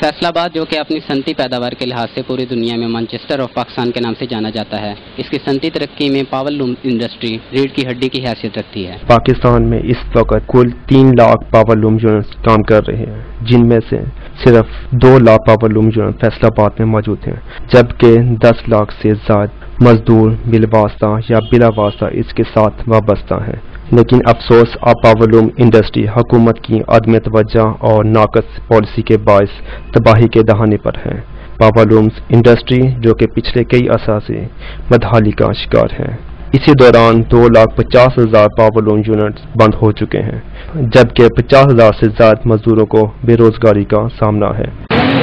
फैसलाबाद जो कि अपनी सनती पैदावार के लिहाज से पूरी दुनिया में मैनचेस्टर ऑफ पाकिस्तान के नाम से जाना जाता है, इसकी सनती तरक्की में पावर लूम इंडस्ट्री रीढ़ की हड्डी की हैसियत रखती है। पाकिस्तान में इस वक्त कुल 3 लाख पावर लूम यूनिट्स काम कर रहे हैं, जिनमें से सिर्फ 2 lakh power loom unit Faisalabad में मौजूद हैं, जबकि 10 लाख से ज्यादा मजदूर बिलवास्ता या बिला वास्ता इसके साथ वाबस्ता हैं। लेकिन अफसोस अब पावरलूम इंडस्ट्री हुकूमत की अदम तवज्जो और नाकस पॉलिसी के बायस तबाही के दहाने पर है। पावरलूम्स इंडस्ट्री जो कि पिछले कई अरसा से बदहाली का शिकार है। इसी दौरान 2,50,000 पावरलूम यूनिट्स बंद हो चुके हैं, जबकि 50,000 से ज्यादा मजदूरों को बेरोजगारी का सामना है।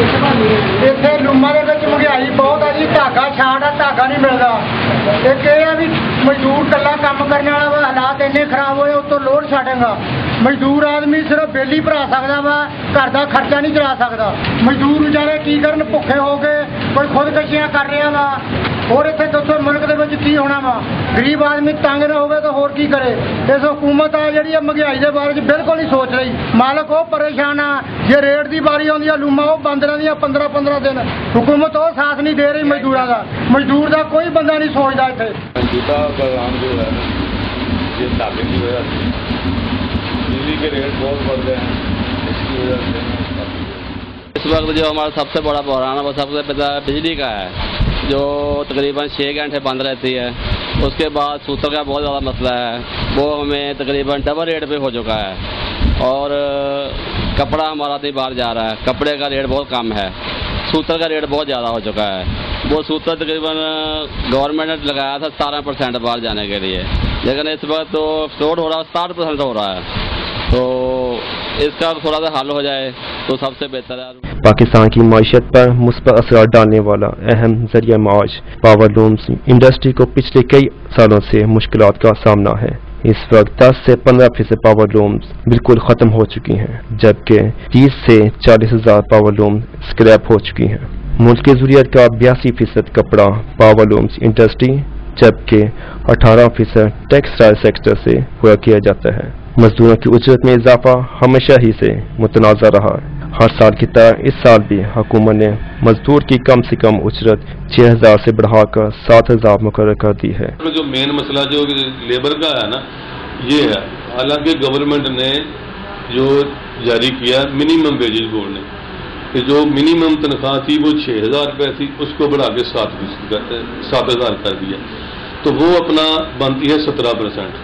मजदूर कला काम करने वाला वा, हालात इन्ने खराब होए उत्तों लोड छाड़ेगा। मजदूर आदमी सिर्फ बिल भरा सकता वा, घर का खर्चा नहीं चला सकता। मजदूर बेचारे की करन, भुखे हो गए, कोई खुदकशियां कर रहा वा। और इतने दसो मुल्क के विच की होना वा, गरीब आदमी तंग न होवे तो होर की करे। इस हुकूमत आ जिहड़ी महंगाई के बारे बिल्कुल नहीं सोच रही। मालक वो परेशान आ, जे रेट की बारी आउंदी आ लूमा वो बंद रहिंदियां 15-15 दिन। हुकूमत वो साथ नहीं दे रही मजदूरों का। मजदूर का कोई बंदा नहीं सोचता इत्थे। मौजूदा प्रोग्राम जो है ये ताकत की वजह से बिजली के रेट बहुत बढ़ गए हैं, इसकी वजह से इस वक्त जो हमारा सबसे बड़ा बहरान है वो सबसे पहले बिजली का है, जो तकरीबन 6 घंटे बंद रहती है। उसके बाद सूत्र का बहुत ज़्यादा मसला है, वो हमें तकरीबन डबल रेट पे हो चुका है। और कपड़ा हमारा नहीं बाहर जा रहा है, कपड़े का रेट बहुत कम है, सूत्र का रेट बहुत ज़्यादा हो चुका है। वो सूत्र तकरीबन गवर्नमेंट ने लगाया था 17% बाहर जाने के लिए, लेकिन इस वक्त तो फ्लोट हो रहा है 60% हो रहा है। तो इसका थोड़ा सा हल हो जाए तो सबसे बेहतर है। पाकिस्तान की मईशत पर मुस्बत असर डालने वाला अहम जरिया माश पावरलूम्स इंडस्ट्री को पिछले कई सालों से मुश्किलात का सामना है। इस वक्त 10 से 15% पावरलूम्स बिल्कुल ख़त्म हो चुकी हैं, जबकि 30 से 40,000 पावरलूम स्क्रैप हो चुकी हैं। मुल्क की ज़रूरत का 82% कपड़ा पावरलूम्स इंडस्ट्री, जबकि 18% टेक्सटाइल सेक्टर से पूरा किया जाता है। मजदूरों की उजरत में इजाफा हमेशा ही से मुतनाज़ा रहा है। हर साल की तरह इस साल भी हुकूमत ने मजदूर की कम से कम उजरत 6,000 से बढ़ाकर 7,000 मुकर्रर कर दी है। जो मेन मसला जो लेबर का है ना, ये है। हालांकि गवर्नमेंट ने जो जारी किया मिनिमम वेजेज बोर्ड ने, कि जो मिनिमम तनख्वाह थी वो 6,000 रुपये थी, उसको बढ़ा के 7,000 कर दिया। तो वो अपना बनती है 17%।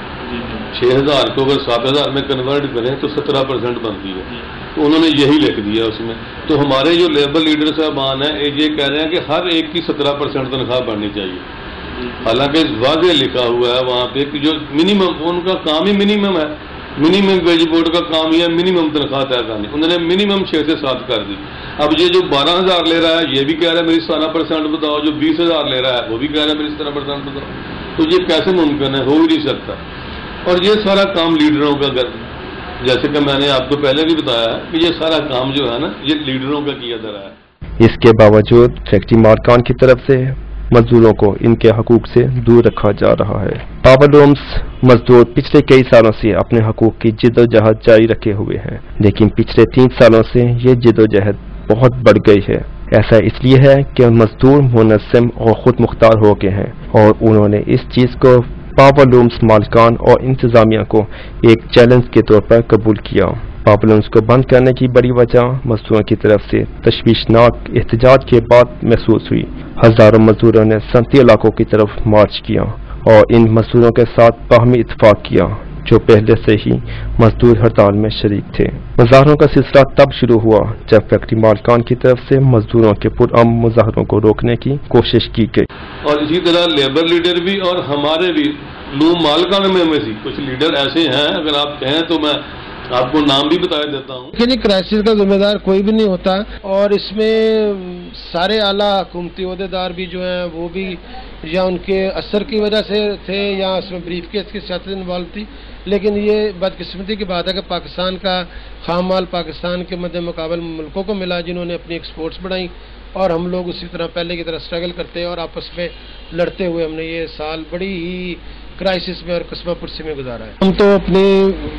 6,000 को अगर 7,000 में कन्वर्ट करें तो 17% बनती है। तो उन्होंने यही लिख दिया उसमें। तो हमारे जो लेबर लीडर साहबान हैं ये कह रहे हैं कि हर एक की 17% तनख्वाह बढ़नी चाहिए। हालांकि वाज़ेह लिखा हुआ है वहाँ पे कि जो मिनिमम, उनका काम ही मिनिमम है। मिनिमम वेज बोर्ड का काम ही है मिनिमम तनख्वाह तय करनी। उन्होंने मिनिमम 6 से 7 कर दी। अब ये जो 12,000 ले रहा है ये भी कह रहा है मेरी 17% बताओ, जो 20,000 ले रहा है वो भी कह रहा है मेरी 17% बताओ। तो ये कैसे मुमकिन है? हो ही नहीं सकता। और ये सारा काम लीडरों का, जैसे कि मैंने आपको पहले भी बताया कि ये सारा काम जो है ना ये लीडरों का किया जा रहा है। इसके बावजूद फैक्ट्री मालिकान की तरफ से मजदूरों को इनके हकूक से दूर रखा जा रहा है। पावरलूम्स मजदूर पिछले कई सालों से अपने हकूक की जिद्दोजहद जारी रखे हुए हैं, लेकिन पिछले 3 सालों से ये जिद्दोजहद बहुत बढ़ गई है। ऐसा इसलिए है कि मजदूर मुनज़्ज़म और खुद मुख्तार हो गए हैं और उन्होंने इस चीज़ को पावरलूम्स मालिकान और इंतजामिया को एक चैलेंज के तौर पर कबूल किया। पावरलूम्स को बंद करने की बड़ी वजह मजदूरों की तरफ से तशवीशनाक एहतजाज के बाद महसूस हुई। हजारों मजदूरों ने सनती इलाकों की तरफ मार्च किया और इन मजदूरों के साथ बाहमी इत्तेफाक किया जो पहले से ही मजदूर हड़ताल में शरीक थे। मुजाहरों का सिलसिला तब शुरू हुआ जब फैक्ट्री मालिकान की तरफ से मजदूरों के पुरअमन मुजाहरों को रोकने की कोशिश की गई। और इसी तरह लेबर लीडर भी और हमारे भी लूम मालिकान में से कुछ लीडर ऐसे हैं, अगर आप कहें तो मैं आपको नाम भी बता देता हूँ। देखिए, क्राइसिस का जिम्मेदार कोई भी नहीं होता और इसमें सारे आला हुकूमती ओहदेदार भी जो हैं वो भी या उनके असर की वजह से थे या इसमें ब्रीफकेस की सियासत इन्वॉल्व थी। लेकिन ये बदकिस्मती की बात है कि पाकिस्तान का खाम माल पाकिस्तान के मद्दे मुकाबल मुल्कों को मिला जिन्होंने अपनी एक्सपोर्ट्स बढ़ाई और हम लोग उसी तरह पहले की तरह स्ट्रगल करते और आपस में लड़ते हुए हमने ये साल बड़ी ही क्राइसिस में और कस्बा पुरसी में गुजारा है। हम तो अपनी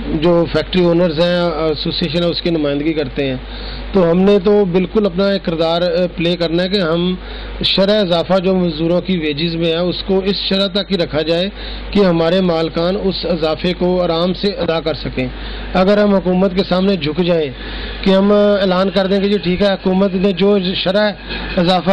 जो फैक्ट्री ओनर्स हैं, एसोसिएशन है, उसकी नुमाइंदगी करते हैं। तो हमने तो बिल्कुल अपना एक किरदार प्ले करना है कि हम शरह इजाफा जो मजदूरों की वेजेस में है उसको इस शरह तक ही रखा जाए कि हमारे मालकान उस इजाफे को आराम से अदा कर सकें। अगर हम हुकूमत के सामने झुक जाएं कि हम ऐलान कर दें कि जी ठीक है, हुकूमत ने जो शरह इजाफा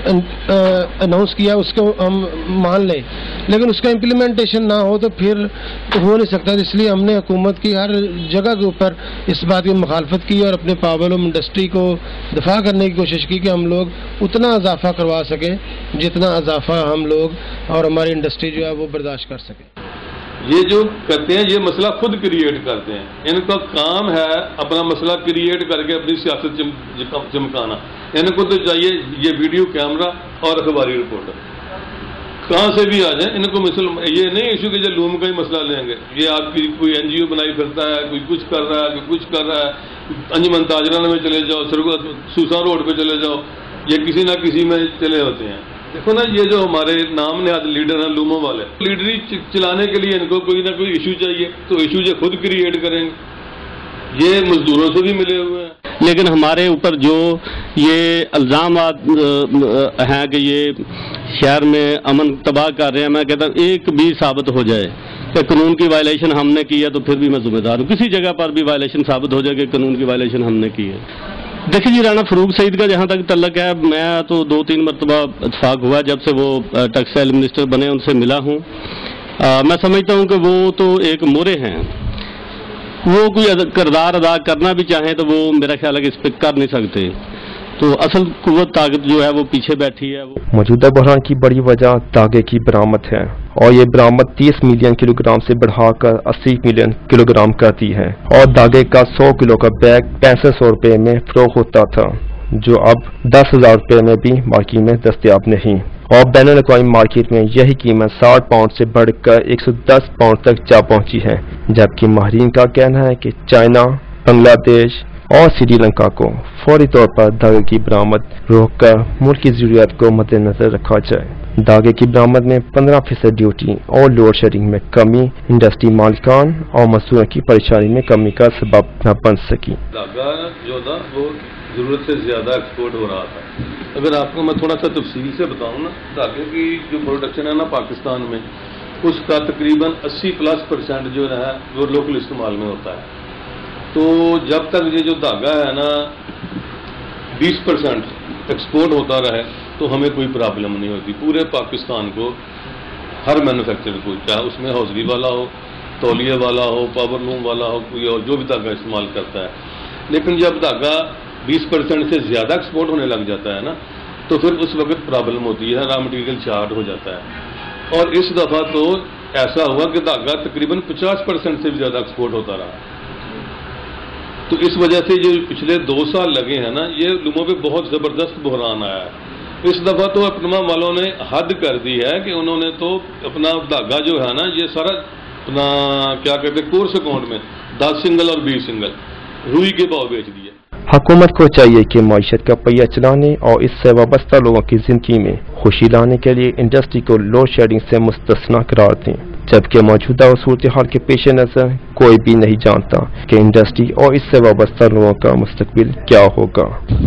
अनाउंस किया उसको हम मान लें, लेकिन उसका इम्प्लीमेंटेशन ना हो तो फिर हो नहीं सकता। इसलिए हमने हुकूमत की हर जगह के ऊपर इस बात की मुखालफत की और अपने पावरलूम इंडस्ट्री को दफा करने की कोशिश की कि हम लोग उतना इजाफा करवा सकें जितना इजाफा हम लोग और हमारी इंडस्ट्री जो है वो बर्दाश्त कर सके। ये जो करते हैं ये मसला खुद क्रिएट करते हैं, इनका काम है अपना मसला क्रिएट करके अपनी सियासत चमकाना। इनको तो चाहिए ये वीडियो कैमरा और अखबारी रिपोर्टर कहाँ से भी आ जाए, इनको ये नहीं इशू कि जो लूम का ही मसला लेंगे। ये आपकी कोई NGO बनाई फिरता है, कोई कुछ कर रहा है, कोई कुछ कर रहा है, अंजुमन ताजराना में चले जाओ, सूसा रोड पे चले जाओ, ये किसी ना किसी में चले होते हैं। देखो ना, ये जो हमारे नाम ने आज लीडर हैं लूमों वाले, लीडरी चलाने के लिए इनको कोई ना कोई इशू चाहिए, तो इशू ये खुद क्रिएट करेंगे। ये मजदूरों से भी मिले हुए हैं। लेकिन हमारे ऊपर जो ये इल्ज़ाम हैं कि ये शहर में अमन तबाह कर रहे हैं, मैं कहता हूँ एक भी साबित हो जाए कि कानून की वायलेशन हमने की है तो फिर भी मैं जिम्मेदार हूँ। किसी जगह पर भी वायलेशन साबित हो जाए कि कानून की वायलेशन हमने की है। देखिए जी, राना फरूक सईद का जहाँ तक तल्लक है, मैं तो 2-3 मरतबा इत्तेफाक हुआ जब से वो टेक्सटाइल मिनिस्टर बने, उनसे मिला हूँ। मैं समझता हूँ कि वो तो एक मोरे हैं, वो कोई किरदार अदा करना भी चाहें तो वो मेरा ख्याल है कि इस पर कर नहीं सकते। तो असल कुव्वत ताकत जो है वो पीछे बैठी है। वो मौजूदा बहरान की बड़ी वजह दागे की बरामद है और ये बरामद 30 मिलियन किलोग्राम से बढ़ाकर 80 मिलियन किलोग्राम करती है और दागे का 100 किलो का बैग 6500 रुपये में फरोख्त होता था, जो अब 10,000 रुपये में भी मार्केट में दस्तयाब नहीं और बैनुल-अक़वामी मार्केट में यही कीमत 60 पाउंड से बढ़कर 110 पाउंड तक जा पहुंची है। जबकि माहिरीन का कहना है कि चाइना, बांग्लादेश और श्रीलंका को फौरी तौर पर दागे की बरामद रोककर मुल्क की ज़रूरियात को मद्देनजर रखा जाए। दागे की बरामद में 15% ड्यूटी और लोड शेडिंग में कमी इंडस्ट्री मालिकान और मजदूरों की परेशानी में कमी का सबब न बन सकी। दागा जो था वो ज़रूरत से ज़्यादा एक्सपोर्ट हो रहा था। अगर आपको मैं थोड़ा सा तफसील से बताऊँ ना, धागे की जो प्रोडक्शन है ना पाकिस्तान में, उसका तकरीबन 80+ % जो है वो लोकल इस्तेमाल में होता है। तो जब तक ये जो धागा है ना 20% एक्सपोर्ट होता रहे तो हमें कोई प्रॉब्लम नहीं होती। पूरे पाकिस्तान को हर मैन्युफैक्चरर को, चाहे उसमें हौजरी वाला हो, तौलिया वाला हो, पावरलूम वाला हो, कोई और जो भी धागा इस्तेमाल करता है। लेकिन जब धागा 20% से ज़्यादा एक्सपोर्ट होने लग जाता है ना, तो फिर उस वक्त प्रॉब्लम होती है, रॉ मटीरियल शार्ट हो जाता है। और इस दफ़ा तो ऐसा हुआ कि धागा तकरीबन 50% से भी ज़्यादा एक्सपोर्ट होता रहा। तो इस वजह से जो पिछले 2 साल लगे हैं ना, ये लूमों पे बहुत ज़बरदस्त बहरान आया है। इस दफ़ा तो अपना वालों ने हद कर दी है कि उन्होंने तो अपना धागा जो है ना, ये सारा अपना क्या कहते हैं कोर्स अकाउंट में 10 सिंगल और 20 सिंगल रुई के भाव बेच दिए। हुकूमत को चाहिए कि मईशत का पहिया चलाने और इससे वाबस्ता लोगों की जिंदगी में खुशी लाने के लिए इंडस्ट्री को लोड शेडिंग से मुस्तस्ना करार दें, जबकि मौजूदा सूरत हाल के पेश नज़र कोई भी नहीं जानता कि इंडस्ट्री और इससे वाबस्ता लोगों का मुस्तकबिल क्या होगा।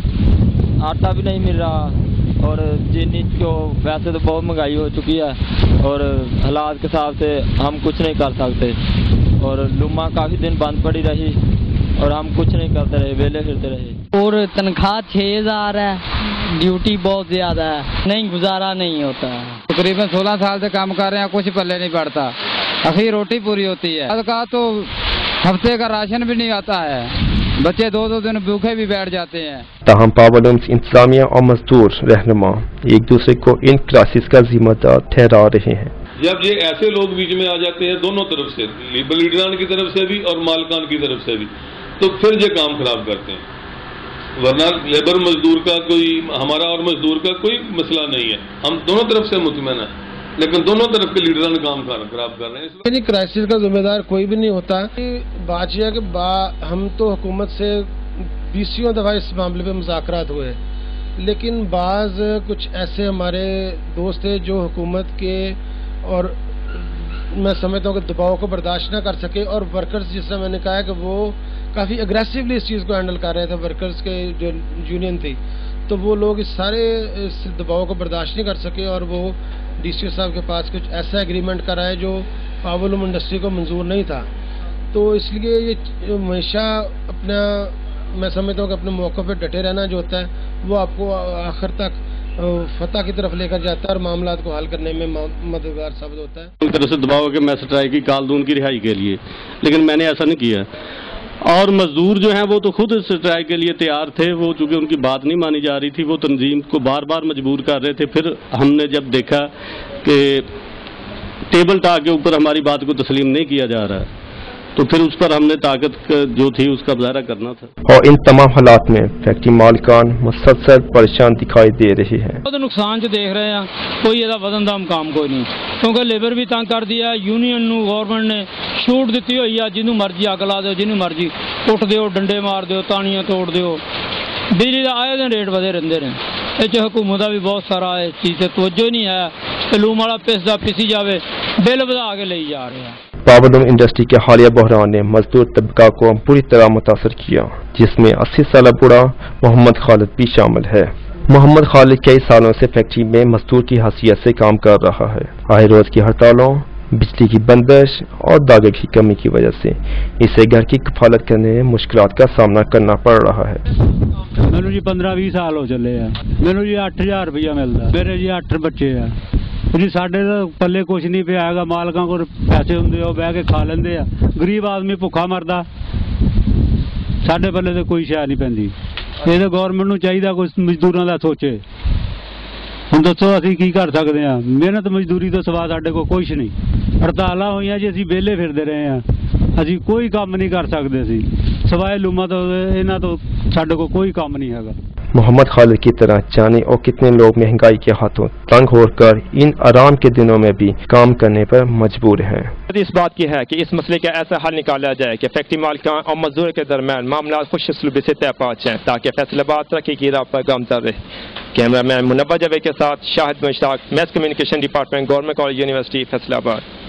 आटा भी नहीं मिल रहा और चीनी को वैसे तो बहुत महंगाई हो चुकी है और हालात के हिसाब से हम कुछ नहीं कर सकते और लुमा काफ़ी दिन बंद पड़ी रही और हम कुछ नहीं करते रहे, वेले फिरते रहे। और तनख्वाह 6,000 है, ड्यूटी बहुत ज़्यादा है, नहीं गुजारा नहीं होता है। तकरीबन 16 साल से काम कर रहे हैं, कुछ पल्ले नहीं पड़ता, अभी रोटी पूरी होती है। का तो हफ्ते का राशन भी नहीं आता है, बच्चे 2-2 दिन भूखे भी बैठ जाते हैं। ताहम पावरलूम्स इंतजामिया और मजदूर रहनुमा एक दूसरे को इन क्राइसिस का जिम्मेदार ठहरा रहे हैं। जब ये ऐसे लोग बीच में आ जाते हैं दोनों तरफ से, लीडरान की तरफ से भी और मालकान की तरफ से भी, तो फिर ये काम खराब करते हैं। वरना लेबर मजदूर का कोई, हमारा और मजदूर का कोई मसला नहीं है, हम दोनों तरफ से मुतमईन हैं, लेकिन दोनों तरफ के लीडरान काम खराब कर रहे हैं। क्राइसिस का जिम्मेदार कोई भी नहीं होता। बात यह है कि हम तो हुकूमत से 20 दफ़ा इस मामले पे मुज़ाकरात हुए, लेकिन बाज़ कुछ ऐसे हमारे दोस्त थे जो हुकूमत के और میں سمجھتا ہوں کہ دباؤ کو برداشت نہ کر سکے، اور ورکرز جس طرح میں نے کہا ہے کہ وہ کافی اگریسولی اس چیز کو ہینڈل کر رہے تھے، ورکرز کے جو یونین تھی، تو وہ لوگ اس دباؤ کو برداشت نہیں کر سکے، اور وہ ڈی سی او صاحب کے پاس کچھ ایسا ایگریمنٹ کرائے جو پاور لوم انڈسٹری کو منظور نہیں تھا. تو اس لیے یہ ہمیشہ اپنا، میں سمجھتا ہوں کہ اپنے موقع پہ ڈٹے رہنا جو ہوتا ہے وہ آپ کو آخر تک فتح کی طرف لے کر جاتا ہے اور معاملات کو حل کرنے میں مددگار ثابت ہوتا ہے. ایک طرح سے دباؤ کہ میں اسٹرائک کی کال دوں ان کی رہائی کے لیے، لیکن میں نے ایسا نہیں کیا. اور مزدور جو ہیں وہ تو خود اسٹرائک کے لیے تیار تھے، وہ چونکہ ان کی بات نہیں مانی جا رہی تھی، وہ تنظیم کو بار بار مجبور کر رہے تھے. پھر ہم نے جب دیکھا کہ ٹیبل ٹاک کے اوپر ہماری بات کو تسلیم نہیں کیا جا رہا تو پھر اس پر ہم نے طاقت جو تھی اس کا مظاہرہ کرنا تھا. اور ان تمام حالات میں فیکٹری مالکان مسلسل پریشان دکھائی دے رہے ہیں. بہت نقصان جو دیکھ رہے ہیں، کوئی ایسا وزن دام کام کوئی نہیں، کیونکہ لیبر بھی تنگ کر دیا. یونین نو گورنمنٹ نے چھوٹ دیتی ہوئی ہے، جنوں مرضی اگ لا دو، جنوں مرضی کٹ دیو، ڈنڈے مار دیو، تانیاں توڑ دیو. بجلی کا آئے دن ریٹ ودے رہتے ہیں. یہ حکومت کا بھی بہت سارا اس چیز سے توجہ نہیں ہے کہ لوم والا پسدا پسی جاوے، بل ودا کے لے جا رہے ہیں. پاور لوم انڈسٹری کے حالیہ بحران نے مزدور طبقہ کو بری طرح متاثر کیا، جس میں 80 سالہ بوڑھا محمد خالد بھی شامل ہے. محمد خالد کئی سالوں سے فیکٹری میں مزدور کی حیثیت سے کام کر رہا ہے. آئے روز کی ہڑتالوں، بجلی کی بندش اور داغے کی کمی کی وجہ سے اسے گھر کی کفالت کرنے میں مشکلات کا سامنا کرنا پڑ رہا ہے. مینو جی 15-20 سال ہو چلے ہیں، مینو جی 8000 روپیہ ملتا، میرے جی 8 بچے ہیں جی. ساڈے پلے کچھ نہیں پیا ہے، مالکاں کو پیسے ہوندے وہ بہ کے کھا لیندے آ، غریب آدمی بھوکا مردا، ساڈے پلے تو کوئی شے نہیں پیندی. یہ تو گورنمنٹ نو چاہیے کوئی مزدوراں دا سوچے. ہن دسو اسی کی کر سکتے ہیں؟ محنت مزدوری تو سوا ساڈے کو کچھ نہیں. ہڑتالاں ہوئیاں جی اسی ویلے پھردے رہے ہیں، اسی کوئی کام نہیں کر سکتے سی سوائے لوما تو انہاں تو ساڈے کو کوئی کام نہیں ہے. محمد خالد کی طرح جانے اور کتنے لوگ مہنگائی کے ہاتھوں تنگ ہو کر ان آرام کے دنوں میں بھی کام کرنے پر مجبور ہیں. اس بات کی ہے کہ اس مسئلے کا ایسا حل نکالا جائے کہ فیکٹری مالکان اور مزدور کے درمیان معاملات خوش اسلوبی سے طے پا جائیں تاکہ فیصل آباد ترقی کی راہ پر گامزن رہے. کیمرہ مین منبہ جاوید کے ساتھ Shahid Mushtaq, mass communication department, government college university, Faisal آباد.